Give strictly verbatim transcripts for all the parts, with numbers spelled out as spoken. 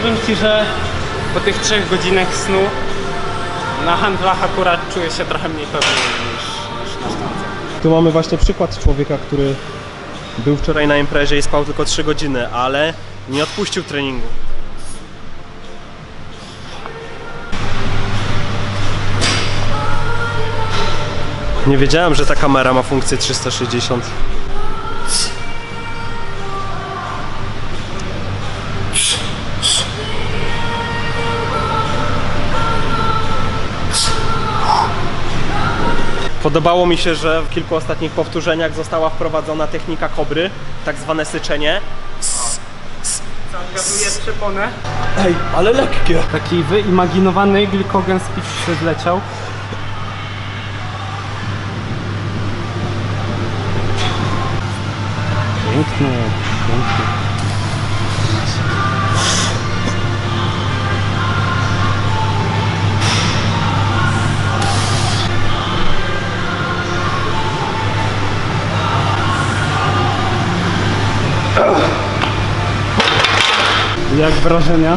powiem Ci, że po tych trzech godzinach snu na handlach akurat czuję się trochę mniej pewnie niż, niż na sztandze. Tu mamy właśnie przykład człowieka, który był wczoraj na imprezie i spał tylko trzy godziny, ale nie odpuścił treningu. Nie wiedziałem, że ta kamera ma funkcję trzysta sześćdziesiąt. Podobało mi się, że w kilku ostatnich powtórzeniach została wprowadzona technika kobry, tak zwane syczenie. Zaangażuję przeponę. Ej, ale lekkie! Taki wyimaginowany glikogen z pić się zleciał. Pięknie, pięknie. Jak wrażenia?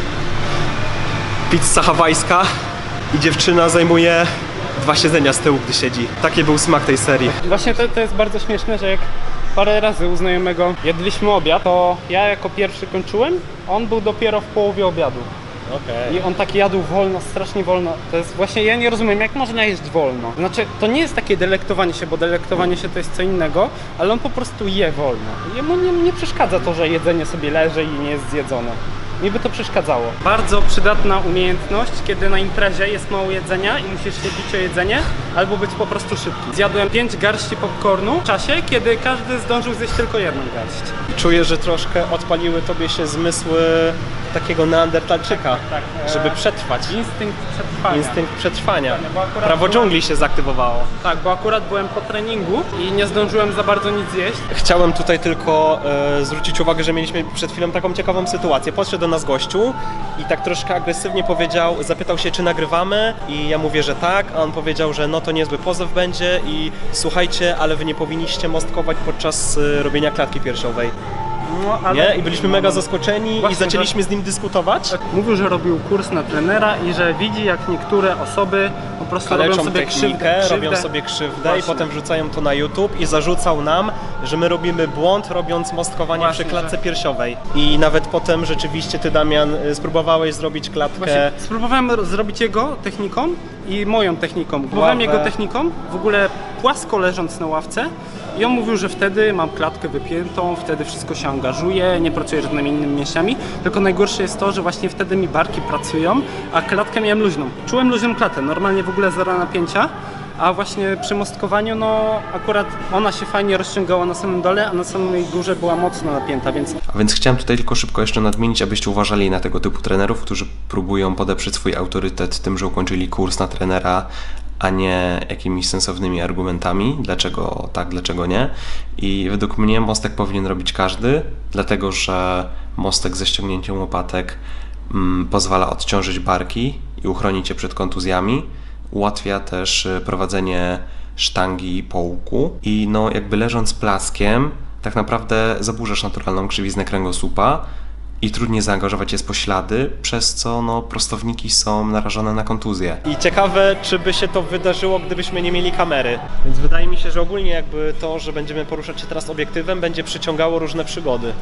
Pizza hawajska i dziewczyna zajmuje dwa siedzenia z tyłu, gdy siedzi. Taki był smak tej serii. Właśnie to, to jest bardzo śmieszne, że jak parę razy u znajomego jedliśmy obiad, to ja jako pierwszy kończyłem, on był dopiero w połowie obiadu. Okay. I on tak jadł wolno, strasznie wolno. To jest właśnie, ja nie rozumiem, jak można jeść wolno. Znaczy, to nie jest takie delektowanie się, bo delektowanie się to jest co innego, ale on po prostu je wolno. Jemu nie, nie przeszkadza to, że jedzenie sobie leży i nie jest zjedzone. Mi by to przeszkadzało. Bardzo przydatna umiejętność, kiedy na imprezie jest mało jedzenia i musisz się bić o jedzenie, albo być po prostu szybki. Zjadłem pięć garści popcornu w czasie, kiedy każdy zdążył zjeść tylko jedną garść. Czuję, że troszkę odpaliły tobie się zmysły takiego neandertalczyka, tak, e... żeby przetrwać. Instynkt przetrwania. Instynkt przetrwania. Prawo byłem... dżungli się zaktywowało. Tak, bo akurat byłem po treningu i nie zdążyłem za bardzo nic zjeść. Chciałem tutaj tylko e, zwrócić uwagę, że mieliśmy przed chwilą taką ciekawą sytuację. Podszedł do nas gościu i tak troszkę agresywnie powiedział, zapytał się, czy nagrywamy, i ja mówię, że tak, a on powiedział, że no to niezły pozew będzie i słuchajcie, ale wy nie powinniście mostkować podczas e, robienia klatki piersiowej. No, ale... Nie? I byliśmy mega zaskoczeni. Właśnie, i zaczęliśmy z nim dyskutować. Mówił, że robił kurs na trenera i że widzi, jak niektóre osoby po prostu kaleczą robią sobie technikę, krzywdę, krzywdę. robią sobie krzywdę. Właśnie. I potem wrzucają to na YouTube i zarzucał nam, że my robimy błąd, robiąc mostkowanie Właśnie, przy klatce że... piersiowej. I nawet potem rzeczywiście ty, Damian, spróbowałeś zrobić klatkę. Właśnie, spróbowałem zrobić jego techniką i moją techniką. Próbowałem jego techniką, w ogóle płasko leżąc na ławce. I on mówił, że wtedy mam klatkę wypiętą, wtedy wszystko się angażuje, nie pracuję żadnymi innymi mięśniami, tylko najgorsze jest to, że właśnie wtedy mi barki pracują, a klatkę miałem luźną. Czułem luźną klatę, normalnie w ogóle zero napięcia, a właśnie przy mostkowaniu, no akurat ona się fajnie rozciągała na samym dole, a na samej górze była mocno napięta, więc... A więc chciałem tutaj tylko szybko jeszcze nadmienić, abyście uważali na tego typu trenerów, którzy próbują podeprzeć swój autorytet tym, że ukończyli kurs na trenera, a nie jakimiś sensownymi argumentami, dlaczego tak, dlaczego nie. I według mnie mostek powinien robić każdy, dlatego że mostek ze ściągnięciem łopatek mm, pozwala odciążyć barki i uchronić je przed kontuzjami. Ułatwia też prowadzenie sztangi po łuku i no jakby leżąc plaskiem tak naprawdę zaburzasz naturalną krzywiznę kręgosłupa i trudniej zaangażować jest poślady, przez co no, prostowniki są narażone na kontuzję. I ciekawe, czy by się to wydarzyło, gdybyśmy nie mieli kamery. Więc wydaje mi się, że ogólnie jakby to, że będziemy poruszać się teraz obiektywem, będzie przyciągało różne przygody.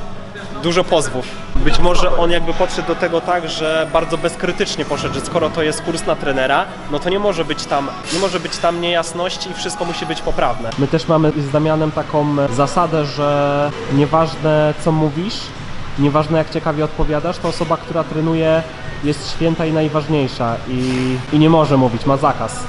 Dużo pozwów. Być może on jakby podszedł do tego tak, że bardzo bezkrytycznie poszedł, że skoro to jest kurs na trenera, no to nie może być tam, nie może być tam niejasności i wszystko musi być poprawne. My też mamy z Damianem taką zasadę, że nieważne co mówisz, nieważne jak ciekawie odpowiadasz, to osoba, która trenuje, jest święta i najważniejsza i, i nie może mówić, ma zakaz.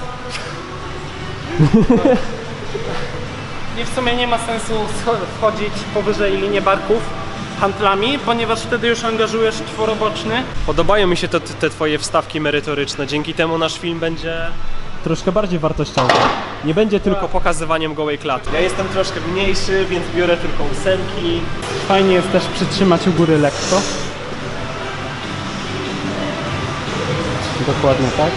I w sumie nie ma sensu wchodzić powyżej linii barków handlami, ponieważ wtedy już angażujesz czworoboczny. Podobają mi się te, te twoje wstawki merytoryczne, dzięki temu nasz film będzie troszkę bardziej wartościowy. Nie będzie tylko pokazywaniem gołej klatki. Ja jestem troszkę mniejszy, więc biorę tylko ósemki. Fajnie jest też przytrzymać u góry lekko. Dokładnie tak.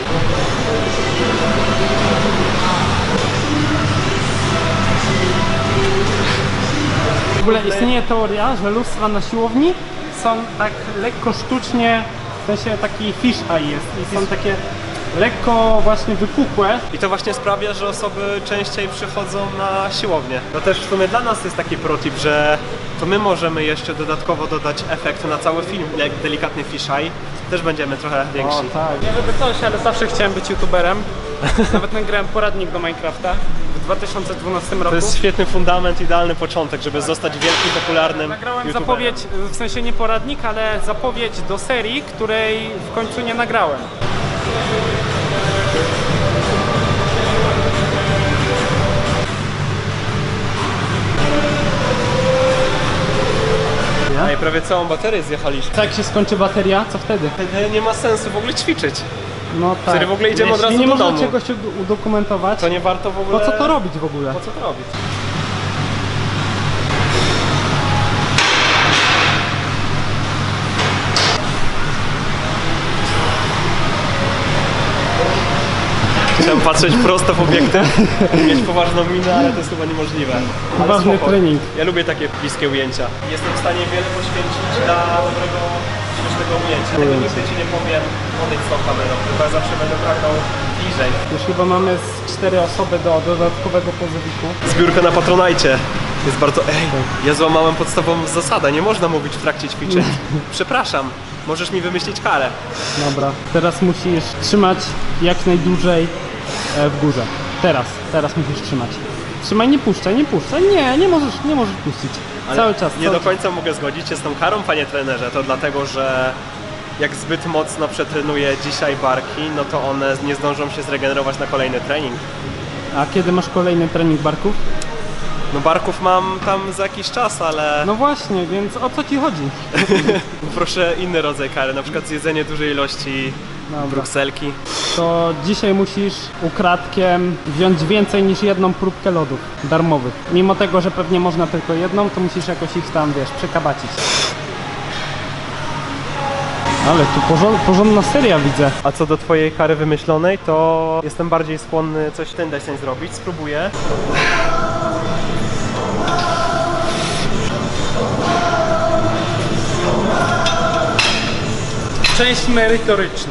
W ogóle istnieje teoria, że lustra na siłowni są tak lekko sztucznie, w sensie taki fish eye jest i są takie lekko właśnie wypukłe. I to właśnie sprawia, że osoby częściej przychodzą na siłownię. To też w sumie dla nas jest taki protip, że to my możemy jeszcze dodatkowo dodać efekt na cały film, jak delikatny fish eye. Też będziemy trochę więksi. O, tak. Nie żeby coś, ale zawsze chciałem być youtuberem. Nawet nagrałem poradnik do Minecrafta w dwa tysiące dwunastym roku. To jest świetny fundament, idealny początek, żeby zostać wielkim, popularnym Nagrałem youtuberem. zapowiedź, w sensie nie poradnik, ale zapowiedź do serii, której w końcu nie nagrałem. Ej, prawie całą baterię zjechaliśmy. Tak, jak się skończy bateria, co wtedy? Wtedy nie ma sensu w ogóle ćwiczyć. No tak. Wtedy w ogóle idziemy od Jeśli razu nie do można domu. czegoś ud- udokumentować, To nie warto w ogóle... po co to robić w ogóle? Po co to robić? Chciałem patrzeć prosto w obiektyw i mieć poważną minę, ale to jest chyba niemożliwe. Ale Ważny spoko. trening. Ja lubię takie bliskie ujęcia. Jestem w stanie wiele poświęcić dla dobrego, śmiesznego ujęcia. Tego nigdy ci nie powiem, odejdź z tą kamerą, tylko ja zawsze będę pragnął bliżej. Już chyba mamy z cztery osoby do dodatkowego pozywiku. Zbiórka na Patronite jest bardzo... Ej, ja złamałem podstawową zasadę, nie można mówić w trakcie ćwiczeń. Przepraszam, możesz mi wymyślić karę. Dobra, teraz musisz trzymać jak najdłużej e, w górze. Teraz, teraz musisz trzymać. Trzymaj, nie puszczaj, nie puszczaj. Nie, nie możesz, nie możesz puścić. Ale Cały czas. nie cały do końca mogę zgodzić się z tą karą, panie trenerze. To dlatego, że jak zbyt mocno przetrenuję dzisiaj barki, no to one nie zdążą się zregenerować na kolejny trening. A kiedy masz kolejny trening barków? No barków mam tam za jakiś czas, ale No właśnie, więc o co ci chodzi? proszę inny rodzaj kary, na przykład zjedzenie dużej ilości Dobra. brukselki. To dzisiaj musisz ukradkiem wziąć więcej niż jedną próbkę lodów darmowych. Mimo tego, że pewnie można tylko jedną, to musisz jakoś ich tam, wiesz, przekabacić. Ale tu porząd, porządna seria widzę. A co do twojej kary wymyślonej, to jestem bardziej skłonny coś w ten deseń zrobić. Spróbuję. Część merytoryczna.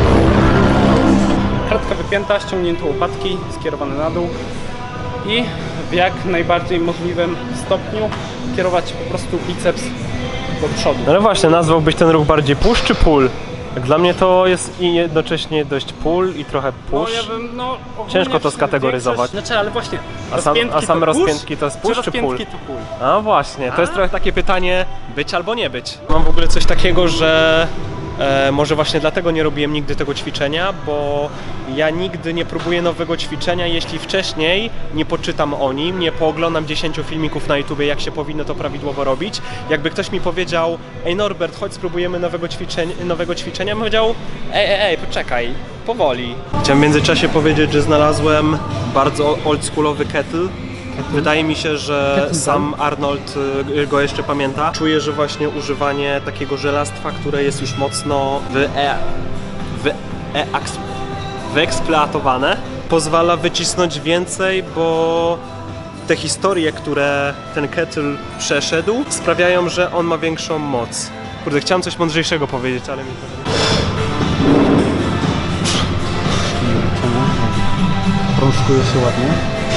Kratka wypięta, ściągnięte łopatki, skierowane na dół i w jak najbardziej możliwym stopniu kierować po prostu biceps do przodu. No ale właśnie, nazwałbyś ten ruch bardziej push czy pull? Jak dla mnie to jest i jednocześnie dość pull i trochę push. No, ja bym, no, ogólnie Ciężko to skategoryzować. większość- Znaczy, ale właśnie, A, sam, a same to push, rozpiętki to jest push czy pull? rozpiętki to pull? A właśnie, to jest A? trochę takie pytanie być albo nie być. Mam w ogóle coś takiego, że e, może właśnie dlatego nie robiłem nigdy tego ćwiczenia, bo ja nigdy nie próbuję nowego ćwiczenia, jeśli wcześniej nie poczytam o nim, nie pooglądam dziesięciu filmików na YouTubie, jak się powinno to prawidłowo robić. Jakby ktoś mi powiedział, ej Norbert, chodź spróbujemy nowego ćwiczenia, nowego ćwiczenia, bym powiedział, ej, ej, ej, poczekaj, powoli. Chciałem w międzyczasie powiedzieć, że znalazłem bardzo oldschoolowy kettle. Wydaje mi się, że Kettlebell? sam Arnold y, go jeszcze pamięta. Czuję, że właśnie używanie takiego żelastwa, które jest już mocno wy, e, wy, e, aks, wyeksploatowane, pozwala wycisnąć więcej, bo te historie, które ten kettle przeszedł, sprawiają, że on ma większą moc. Kurde, chciałem coś mądrzejszego powiedzieć, ale mi to... Prążkuje się ładnie.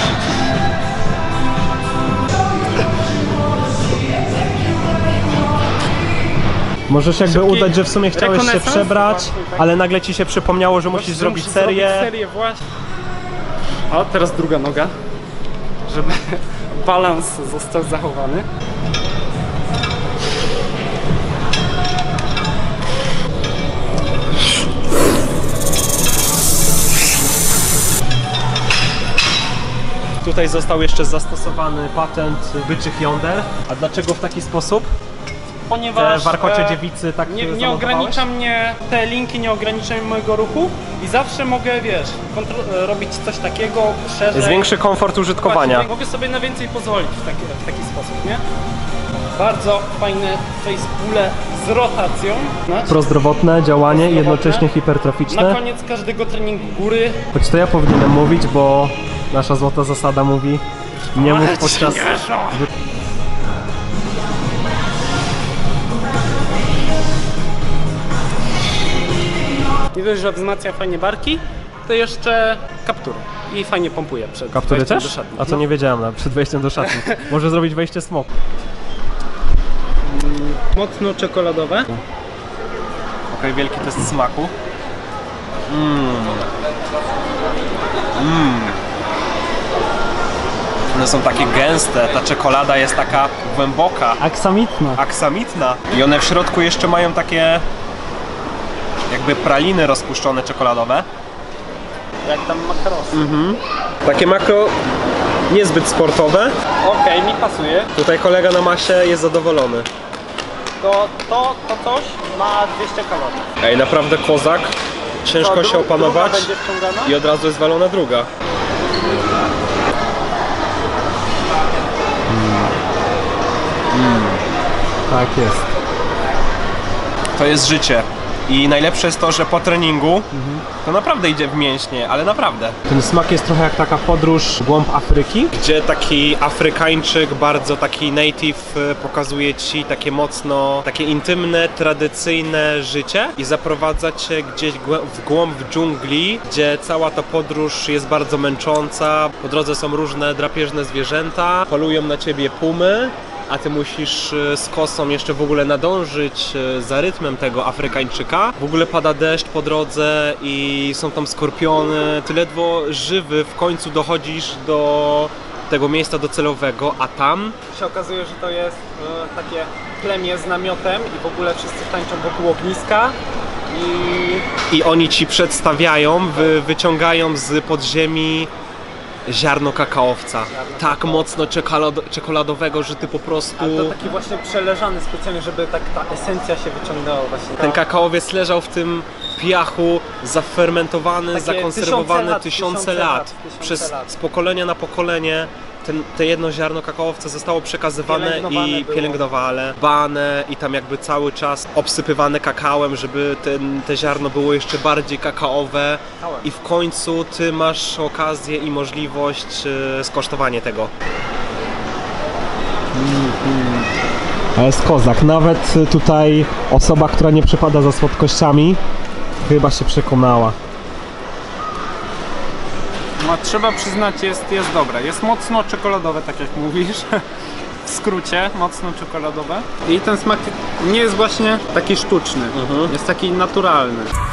Możesz jakby Szybki udać, że w sumie chciałeś się rekonesans? przebrać, Właśnie, tak. ale nagle ci się przypomniało, że musisz Właśnie zrobić muszę serię. zrobić serię właśnie. O, teraz druga noga, żeby balans został zachowany. Tutaj został jeszcze zastosowany patent byczych jąder. A dlaczego w taki sposób? Te Ponieważ warkocze e, dziewicy tak nie, nie zamontowałeś? ogranicza mnie, te linki nie ograniczają mojego ruchu i zawsze mogę, wiesz, kontro- robić coś takiego szerzej. Jest większy komfort użytkowania. Właśnie, mogę sobie na więcej pozwolić w taki, w taki sposób, nie? Bardzo fajne facepule z rotacją. Prozdrowotne działanie, Prozdrowotne. jednocześnie Na hipertroficzne. koniec każdego treningu góry. Choć to ja powinienem mówić, bo nasza złota zasada mówi nie mów podczas... Nie dość, że wzmacnia fajnie barki, to jeszcze kapturę. I fajnie pompuje przed Kaptury wejściem też? do szatni. A to No. nie wiedziałem, na przed wejściem do szatni. Może zrobić wejście smoku. Mocno czekoladowe. Okej, wielki test smaku. Mmm. Mmm. One są takie gęste, ta czekolada jest taka głęboka, Aksamitna. aksamitna. I one w środku jeszcze mają takie jakby praliny rozpuszczone czekoladowe. Jak tam makarosy. Mhm. Takie makro niezbyt sportowe. Okej, mi pasuje. Tutaj kolega na masie jest zadowolony. To, to, to coś ma dwieście kalorii. Ej, naprawdę kozak. Ciężko To się dru- opanować druga będzie wciągana? i od razu jest walona druga. Tak jest. To jest życie. I najlepsze jest to, że po treningu to naprawdę idzie w mięśnie, ale naprawdę. Ten smak jest trochę jak taka podróż w głąb Afryki, gdzie taki Afrykańczyk, bardzo taki native, e, pokazuje ci takie mocno, takie intymne, tradycyjne życie i zaprowadza cię gdzieś głę- w głąb dżungli, gdzie cała ta podróż jest bardzo męcząca. Po drodze są różne drapieżne zwierzęta, polują na ciebie pumy, a ty musisz e, z kosą jeszcze w ogóle nadążyć e, za rytmem tego Afrykańczyka. W ogóle pada deszcz po drodze i są tam skorpiony. Ty ledwo żywy w końcu dochodzisz do tego miejsca docelowego, a tam Się okazuje, że to jest e, takie plemię z namiotem i w ogóle wszyscy tańczą wokół ogniska. I i oni ci przedstawiają, wy, wyciągają z podziemi ziarno kakaowca. Tak mocno czekolado- czekoladowego, że ty po prostu... ale to taki właśnie przeleżany specjalnie, żeby tak ta esencja się wyciągnęła właśnie. Ten kakaowiec leżał w tym piachu, zafermentowany, Takie zakonserwowany tysiące tysiące, lat, lat. tysiące lat, tysiące Przez lat. z pokolenia na pokolenie ten, te jedno ziarno kakaowca zostało przekazywane Pielęgnowane i było. pielęgnowane, bane i tam jakby cały czas obsypywane kakałem, żeby ten, te ziarno było jeszcze bardziej kakaowe i w końcu ty masz okazję i możliwość e, skosztowania tego. To jest kozak. Nawet tutaj osoba, która nie przepada za słodkościami, chyba się przekonała. No, trzeba przyznać, jest, jest dobre. Jest mocno czekoladowe, tak jak mówisz. W skrócie, mocno czekoladowe. I ten smak nie jest właśnie taki sztuczny. Jest taki naturalny.